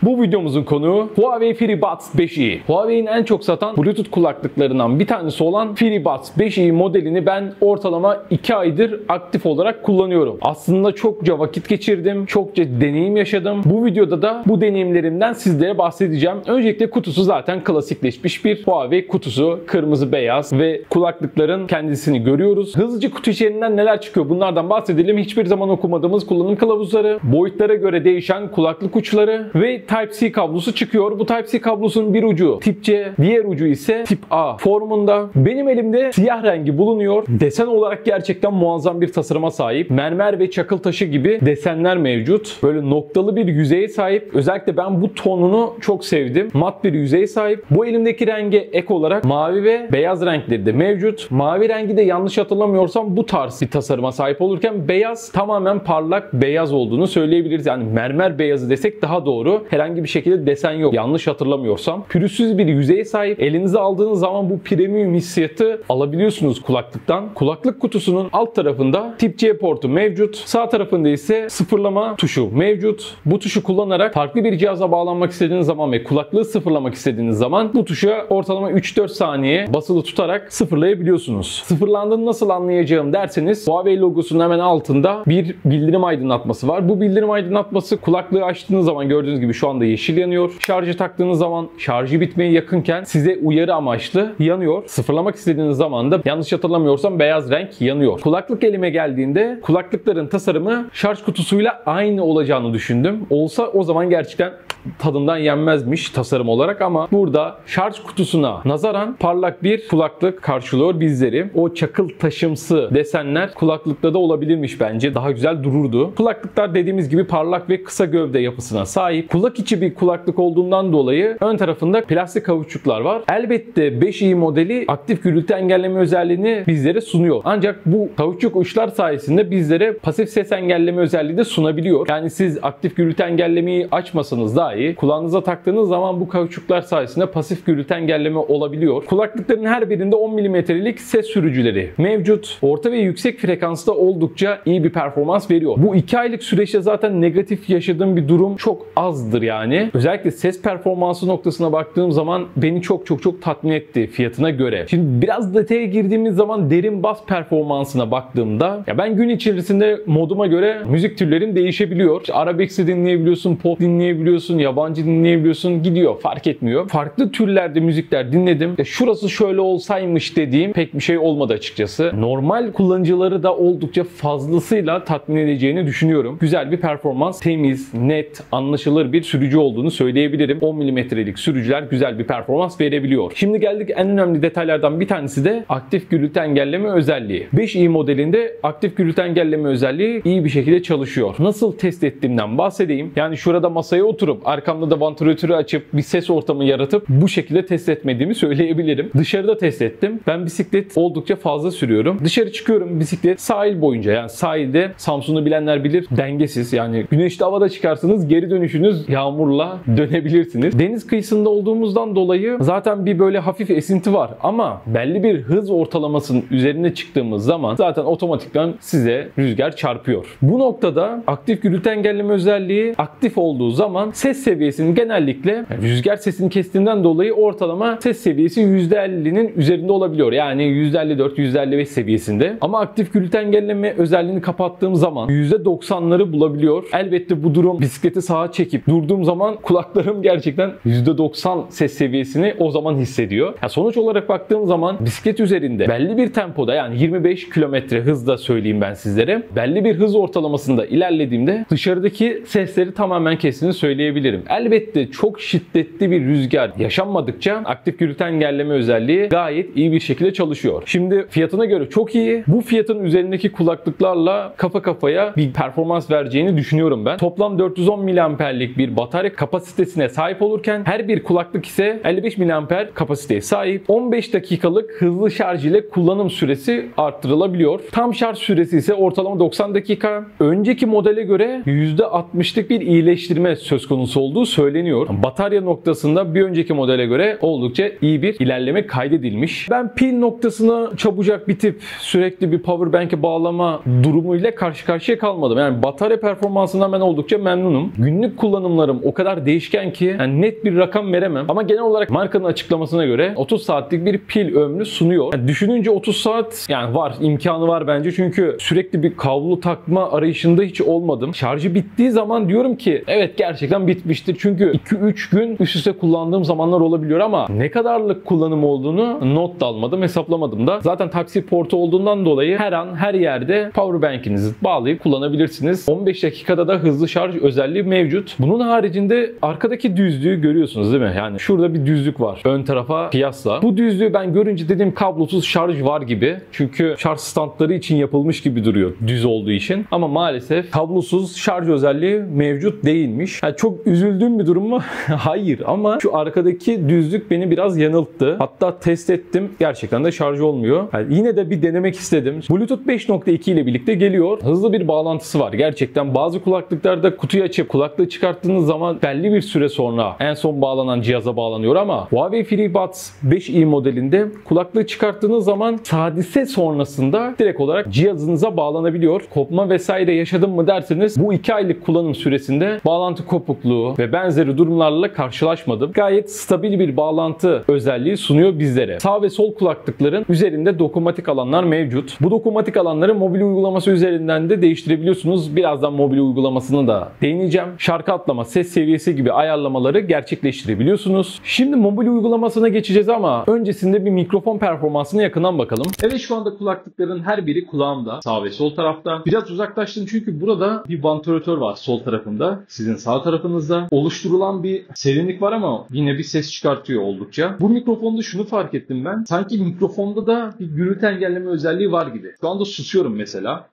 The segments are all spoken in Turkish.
Bu videomuzun konuğu Huawei FreeBuds 5i. Huawei'nin en çok satan Bluetooth kulaklıklarından bir tanesi olan FreeBuds 5i modelini ben ortalama 2 aydır aktif olarak kullanıyorum. Aslında çokça vakit geçirdim, çokça deneyim yaşadım. Bu videoda da bu deneyimlerimden sizlere bahsedeceğim. Öncelikle kutusu zaten klasikleşmiş bir Huawei kutusu. Kırmızı beyaz ve kulaklıkların kendisini görüyoruz. Hızlıca kutu içerisinden neler çıkıyor bunlardan bahsedelim. Hiçbir zaman okumadığımız kullanım kılavuzları, boyutlara göre değişen kulaklık uçları ve Type-C kablosu çıkıyor. Bu Type-C kablosunun bir ucu tip C, diğer ucu ise tip A formunda. Benim elimde siyah rengi bulunuyor. Desen olarak gerçekten muazzam bir tasarıma sahip. Mermer ve çakıl taşı gibi desenler mevcut. Böyle noktalı bir yüzeye sahip. Özellikle ben bu tonunu çok sevdim. Mat bir yüzeye sahip. Bu elimdeki renge ek olarak mavi ve beyaz renkleri de mevcut. Mavi rengi de yanlış hatırlamıyorsam bu tarz bir tasarıma sahip olurken beyaz tamamen parlak beyaz olduğunu söyleyebiliriz. Yani mermer beyazı desek daha doğru. Herhangi bir şekilde desen yok. Yanlış hatırlamıyorsam. Pürüzsüz bir yüzeye sahip. Elinize aldığınız zaman bu premium hissiyatı alabiliyorsunuz kulaklıktan. Kulaklık kutusunun alt tarafında tip C portu mevcut. Sağ tarafında ise sıfırlama tuşu mevcut. Bu tuşu kullanarak farklı bir cihaza bağlanmak istediğiniz zaman ve kulaklığı sıfırlamak istediğiniz zaman bu tuşa ortalama 3-4 saniye basılı tutarak sıfırlayabiliyorsunuz. Sıfırlandığını nasıl anlayacağım derseniz Huawei logosunun hemen altında bir bildirim aydınlatması var. Bu bildirim aydınlatması kulaklığı açtığınız zaman gördüğünüz gibi şu anda yeşil yanıyor. Şarjı taktığınız zaman şarjı bitmeye yakınken size uyarı amaçlı yanıyor. Sıfırlamak istediğiniz zaman da yanlış hatırlamıyorsam beyaz renk yanıyor. Kulaklık elime geldiğinde kulaklıkların tasarımı şarj kutusuyla aynı olacağını düşündüm. Olsa o zaman gerçekten tadından yenmezmiş tasarım olarak ama burada şarj kutusuna nazaran parlak bir kulaklık karşılıyor bizleri. O çakıl taşımsı desenler kulaklıkta da olabilirmiş bence. Daha güzel dururdu. Kulaklıklar dediğimiz gibi parlak ve kısa gövde yapısına sahip. Kulak içi bir kulaklık olduğundan dolayı ön tarafında plastik kauçuklar var. Elbette 5i modeli aktif gürültü engelleme özelliğini bizlere sunuyor. Ancak bu kauçuk uçlar sayesinde bizlere pasif ses engelleme özelliği de sunabiliyor. Yani siz aktif gürültü engellemeyi açmasanız dahi kulağınıza taktığınız zaman bu kauçuklar sayesinde pasif gürültü engelleme olabiliyor. Kulaklıkların her birinde 10 mm'lik ses sürücüleri mevcut. Orta ve yüksek frekansta oldukça iyi bir performans veriyor. Bu 2 aylık süreçte zaten negatif yaşadığım bir durum çok azdır yani. Özellikle ses performansı noktasına baktığım zaman beni çok tatmin etti fiyatına göre. Şimdi biraz detaya girdiğimiz zaman derin bas performansına baktığımda ya ben gün içerisinde moduma göre müzik türlerim değişebiliyor. İşte arabesk'i dinleyebiliyorsun, pop dinleyebiliyorsun, yabancı dinleyebiliyorsun, gidiyor fark etmiyor. Farklı türlerde müzikler dinledim. Ya şurası şöyle olsaymış dediğim pek bir şey olmadı açıkçası. Normal kullanıcıları da oldukça fazlasıyla tatmin edeceğini düşünüyorum. Güzel bir performans, temiz, net, anlaşılır bir sürücü olduğunu söyleyebilirim. 10 mm'lik sürücüler güzel bir performans verebiliyor. Şimdi geldik en önemli detaylardan bir tanesi de aktif gürültü engelleme özelliği. 5i modelinde aktif gürültü engelleme özelliği iyi bir şekilde çalışıyor. Nasıl test ettiğimden bahsedeyim. Yani şurada masaya oturup arkamda da vantilatörü açıp bir ses ortamı yaratıp bu şekilde test etmediğimi söyleyebilirim. Dışarıda test ettim. Ben bisiklet oldukça fazla sürüyorum. Dışarı çıkıyorum bisiklet sahil boyunca, yani sahilde Samsun'u bilenler bilir, dengesiz, yani güneşli havada çıkarsanız geri dönüşünüz yağmurla dönebilirsiniz. Deniz kıyısında olduğumuzdan dolayı zaten bir böyle hafif esinti var ama belli bir hız ortalamasının üzerine çıktığımız zaman zaten otomatikman size rüzgar çarpıyor. Bu noktada aktif gürültü engelleme özelliği aktif olduğu zaman ses seviyesinin genellikle rüzgar sesini kestiğinden dolayı ortalama ses seviyesi %50'nin üzerinde olabiliyor. Yani %54, %55 seviyesinde. Ama aktif gürültü engelleme özelliğini kapattığım zaman %90'ları bulabiliyor. Elbette bu durum bisikleti sağa çekip durduğum zaman kulaklarım gerçekten %90 ses seviyesini o zaman hissediyor. Yani sonuç olarak baktığım zaman bisiklet üzerinde belli bir tempoda, yani 25 km hızda söyleyeyim ben sizlere, belli bir hız ortalamasında ilerlediğimde dışarıdaki sesleri tamamen kestiğini söyleyebilirim. Elbette çok şiddetli bir rüzgar yaşanmadıkça aktif gürültü engelleme özelliği gayet iyi bir şekilde çalışıyor. Şimdi fiyatına göre çok iyi. Bu fiyatın üzerindeki kulaklıklarla kafa kafaya bir performans vereceğini düşünüyorum ben. Toplam 410 mAh'lik bir batarya kapasitesine sahip olurken her bir kulaklık ise 55 mAh kapasiteye sahip. 15 dakikalık hızlı şarj ile kullanım süresi arttırılabiliyor. Tam şarj süresi ise ortalama 90 dakika. Önceki modele göre %60'lık bir iyileştirme söz konusu sıkıntısı olduğu söyleniyor. Batarya noktasında bir önceki modele göre oldukça iyi bir ilerleme kaydedilmiş. Ben pil noktasına çabucak bitip sürekli bir powerbank'e bağlama durumuyla karşı karşıya kalmadım. Yani batarya performansından ben oldukça memnunum. Günlük kullanımlarım o kadar değişken ki yani net bir rakam veremem. Ama genel olarak markanın açıklamasına göre 30 saatlik bir pil ömrü sunuyor. Yani düşününce 30 saat yani var, imkanı var bence. Çünkü sürekli bir kablo takma arayışında hiç olmadım. Şarjı bittiği zaman diyorum ki evet gerçekten bitmiştir. Çünkü 2-3 gün üst üste kullandığım zamanlar olabiliyor ama ne kadarlık kullanım olduğunu not da almadım, hesaplamadım da. Zaten Type-C portu olduğundan dolayı her an her yerde powerbank'inizi bağlayıp kullanabilirsiniz. 15 dakikada da hızlı şarj özelliği mevcut. Bunun haricinde arkadaki düzlüğü görüyorsunuz değil mi? Yani şurada bir düzlük var. Ön tarafa kıyasla. Bu düzlüğü ben görünce dedim kablosuz şarj var gibi. Çünkü şarj standları için yapılmış gibi duruyor düz olduğu için. Ama maalesef kablosuz şarj özelliği mevcut değilmiş. Yani çok üzüldüğüm bir durum mu? Hayır ama şu arkadaki düzlük beni biraz yanılttı. Hatta test ettim. Gerçekten de şarj olmuyor. Yani yine de bir denemek istedim. Bluetooth 5.2 ile birlikte geliyor. Hızlı bir bağlantısı var. Gerçekten bazı kulaklıklarda kutuyu açıp kulaklığı çıkarttığınız zaman belli bir süre sonra en son bağlanan cihaza bağlanıyor ama Huawei FreeBuds 5i modelinde kulaklığı çıkarttığınız zaman hadise sonrasında direkt olarak cihazınıza bağlanabiliyor. Kopma vesaire yaşadım mı derseniz bu 2 aylık kullanım süresinde bağlantı kopukluğu ve benzeri durumlarla karşılaşmadım. Gayet stabil bir bağlantı özelliği sunuyor bizlere. Sağ ve sol kulaklıkların üzerinde dokunmatik alanlar mevcut. Bu dokunmatik alanları mobil uygulaması üzerinden de değiştirebiliyorsunuz. Birazdan mobil uygulamasını da değineceğim. Şarkı atlama, ses seviyesi gibi ayarlamaları gerçekleştirebiliyorsunuz. Şimdi mobil uygulamasına geçeceğiz ama öncesinde bir mikrofon performansına yakından bakalım. Evet, şu anda kulaklıkların her biri kulağımda. Sağ ve sol tarafta. Biraz uzaklaştım çünkü burada bir vantilatör var sol tarafında. Sizin sağ tarafınızda oluşturulan bir serinlik var ama yine bir ses çıkartıyor oldukça. Bu mikrofonda şunu fark ettim ben. Sanki mikrofonda da bir gürültü engelleme özelliği var gibi. Şu anda susuyorum mesela.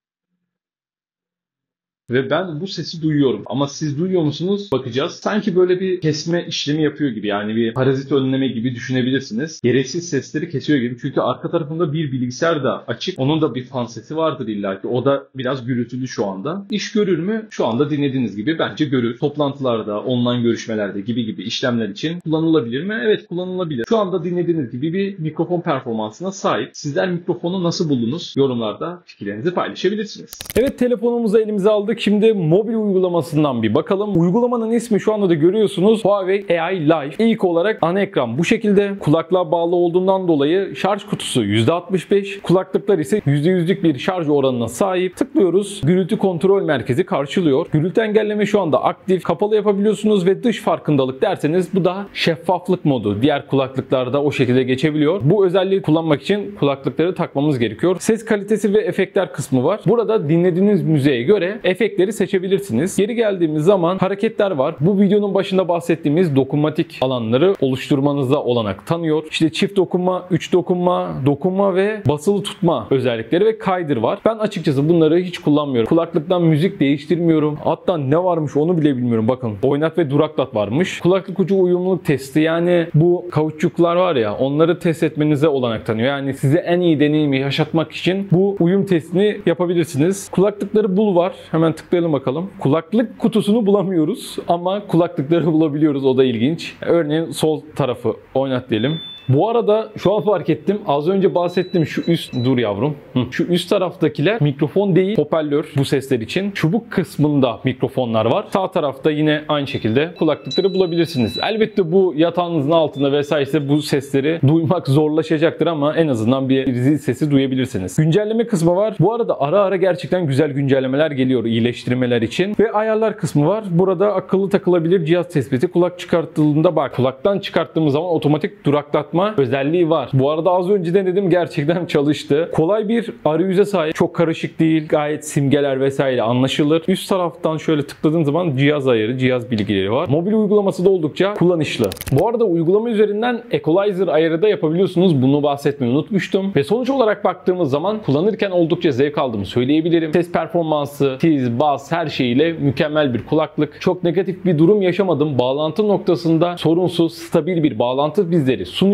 Ve ben bu sesi duyuyorum. Ama siz duyuyor musunuz? Bakacağız. Sanki böyle bir kesme işlemi yapıyor gibi. Yani bir parazit önleme gibi düşünebilirsiniz. Gereksiz sesleri kesiyor gibi. Çünkü arka tarafında bir bilgisayar da açık. Onun da bir fan sesi vardır illaki. O da biraz gürültülü şu anda. İş görür mü? Şu anda dinlediğiniz gibi bence görür. Toplantılarda, online görüşmelerde gibi işlemler için kullanılabilir mi? Evet, kullanılabilir. Şu anda dinlediğiniz gibi bir mikrofon performansına sahip. Sizler mikrofonu nasıl buldunuz? Yorumlarda fikirlerinizi paylaşabilirsiniz. Evet, telefonumuzu elimize aldık. Şimdi mobil uygulamasından bir bakalım. Uygulamanın ismi şu anda da görüyorsunuz. Huawei AI Live. İlk olarak ana ekran bu şekilde. Kulaklığa bağlı olduğundan dolayı şarj kutusu %65. Kulaklıklar ise %100'lük bir şarj oranına sahip. Tıklıyoruz. Gürültü kontrol merkezi karşılıyor. Gürültü engelleme şu anda aktif. Kapalı yapabiliyorsunuz ve dış farkındalık derseniz bu da şeffaflık modu. Diğer kulaklıklarda o şekilde geçebiliyor. Bu özelliği kullanmak için kulaklıkları takmamız gerekiyor. Ses kalitesi ve efektler kısmı var. Burada dinlediğiniz müziğe göre efektleri seçebilirsiniz. Geri geldiğimiz zaman hareketler var. Bu videonun başında bahsettiğimiz dokunmatik alanları oluşturmanıza olanak tanıyor. İşte çift dokunma, 3 dokunma, dokunma ve basılı tutma özellikleri ve kaydır var. Ben açıkçası bunları hiç kullanmıyorum. Kulaklıktan müzik değiştirmiyorum. Hatta ne varmış onu bile bilmiyorum. Bakın, oynat ve duraklat varmış. Kulaklık ucu uyumluluk testi, yani bu kauçuklar var ya, onları test etmenize olanak tanıyor. Yani size en iyi deneyimi yaşatmak için bu uyum testini yapabilirsiniz. Kulaklıkları bul var. Hemen tıklayalım bakalım. Kulaklık kutusunu bulamıyoruz ama kulaklıkları bulabiliyoruz. O da ilginç. Örneğin sol tarafı oynat diyelim. Bu arada şu an fark ettim. Az önce bahsettim şu üst... Dur yavrum. Şu üst taraftakiler mikrofon değil, hoparlör bu sesler için. Çubuk kısmında mikrofonlar var. Sağ tarafta yine aynı şekilde kulaklıkları bulabilirsiniz. Elbette bu yatağınızın altında vesaire bu sesleri duymak zorlaşacaktır ama en azından bir zil sesi duyabilirsiniz. Güncelleme kısmı var. Bu arada ara ara gerçekten güzel güncellemeler geliyor iyileştirmeler için. Ve ayarlar kısmı var. Burada akıllı takılabilir cihaz tespiti. Kulak çıkartıldığında bak, kulaktan çıkarttığımız zaman otomatik duraklatma özelliği var. Bu arada az önce denedim, gerçekten çalıştı. Kolay bir arayüze sahip. Çok karışık değil. Gayet simgeler vesaire anlaşılır. Üst taraftan şöyle tıkladığın zaman cihaz ayarı, cihaz bilgileri var. Mobil uygulaması da oldukça kullanışlı. Bu arada uygulama üzerinden equalizer ayarı da yapabiliyorsunuz. Bunu bahsetmeyi unutmuştum. Ve sonuç olarak baktığımız zaman kullanırken oldukça zevk aldığımı söyleyebilirim. Ses performansı, tiz, bas her şeyiyle mükemmel bir kulaklık. Çok negatif bir durum yaşamadım. Bağlantı noktasında sorunsuz, stabil bir bağlantı bizleri sunuyor.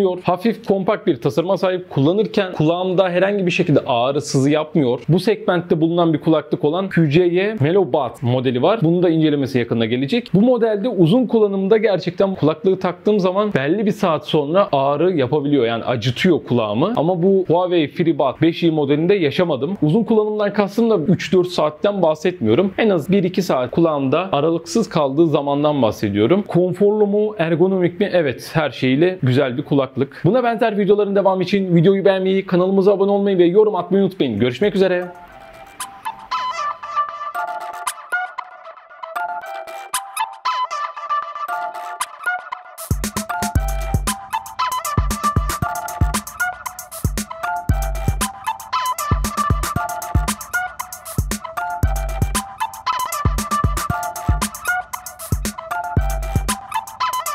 kullanılıyor. Hafif kompakt bir tasarıma sahip. Kullanırken kulağımda herhangi bir şekilde ağrı, sızı yapmıyor. Bu segmentte bulunan bir kulaklık olan QCY Melobat modeli var. Bunun da incelemesi yakında gelecek. Bu modelde uzun kullanımda gerçekten kulaklığı taktığım zaman belli bir saat sonra ağrı yapabiliyor. Yani acıtıyor kulağımı. Ama bu Huawei FreeBuds 5i modelinde yaşamadım. Uzun kullanımdan kastım da 3-4 saatten bahsetmiyorum. En az 1-2 saat kulağımda aralıksız kaldığı zamandan bahsediyorum. Konforlu mu, ergonomik mi? Evet, her şeyiyle güzel bir kulaklık. Buna benzer videoların devamı için videoyu beğenmeyi, kanalımıza abone olmayı ve yorum atmayı unutmayın. Görüşmek üzere.